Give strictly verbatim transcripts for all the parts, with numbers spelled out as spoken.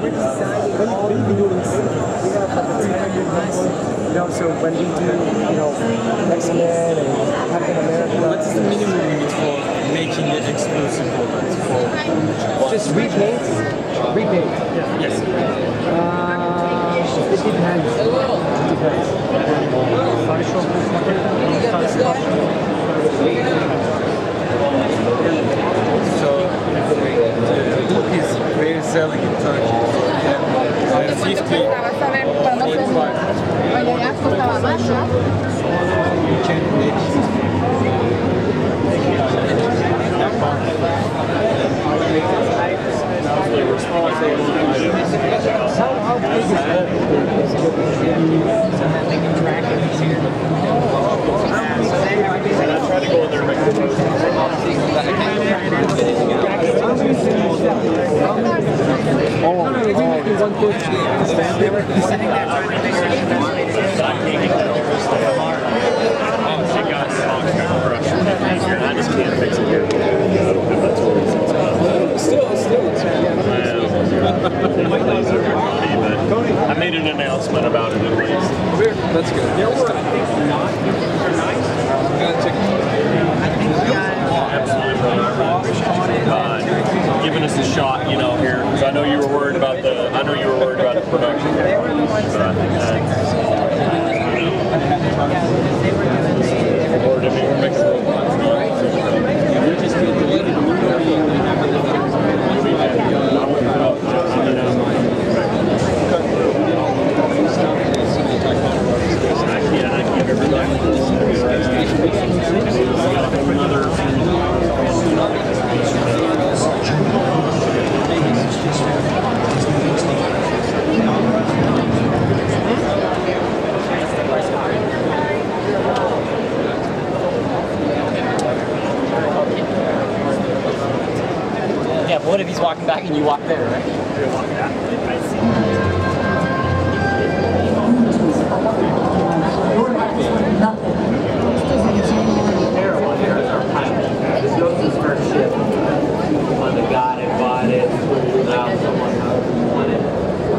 we're deciding all the movies. We have like a two hundred movies. You know, so when we do, you know, X-Men and Captain America. What's the minimum limit for making it exclusive products? For just repaint? Repaint? Yes. Uh, it depends. It depends. So the book is very selling in Turkey. Yeah. fifty, twenty-five. You can How big is that? I try to go in there and make the most. Oh, oh, one fifty. I just can't fix it here. Still, still. I made an announcement about it at least. That's good. Uh, giving us a shot, you know, here, because I know you were worried about the. I know you were worried about the production. But, uh, or did we mix it? Yeah, but what if he's walking back and you walk there, right? When the guy that bought it, now someone else wanted it.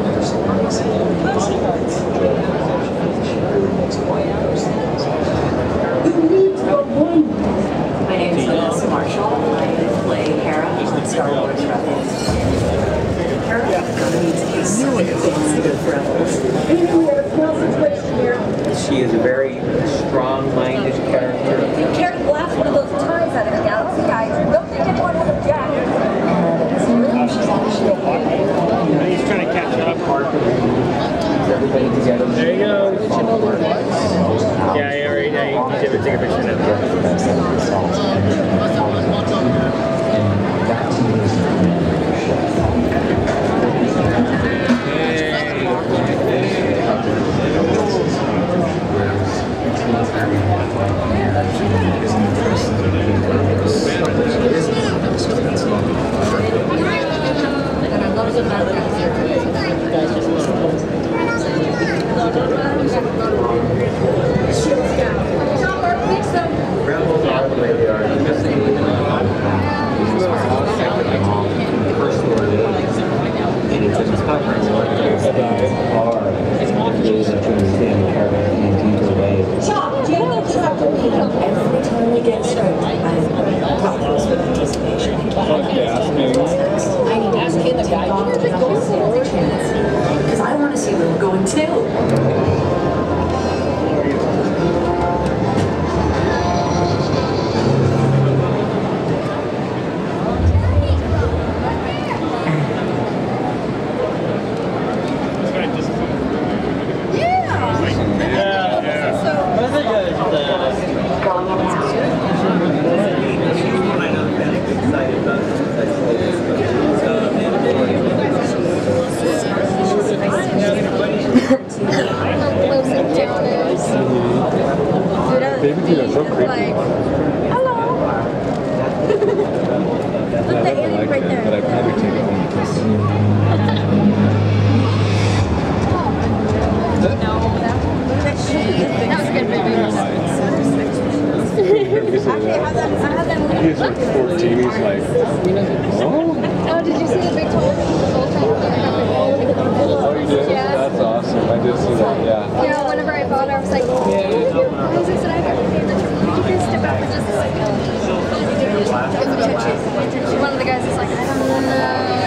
My name is Vanessa Marshall. I play Hera on Star Wars Rebels. Hera needs a significant Rebels. She is a very strong-minded character. You carry the last one of those ties out of the galaxy, guys. Don't think anyone would object. He's trying to catch up. Everybody together. There you go. Yeah, I already know. You need to take a picture now. Rebels are the way they are. First Order. And it's just covering what those guys are. Really to understand the character in a deeper way. Chop, do you know Chop? Every time we get script, I am breathless with anticipation. I need to ask him to take off the whole chance. Because I want to see where we're going too. Baby dude, that's so creepy. Like, hello. Look, the alien right there. But I probably take it home to kiss him. That was a good movie. He's like fourteen, he's like, oh? Oh, did you see the big toll? like, who's this that I've ever been? Could you step out for just a second? One of the guys is like, I don't know.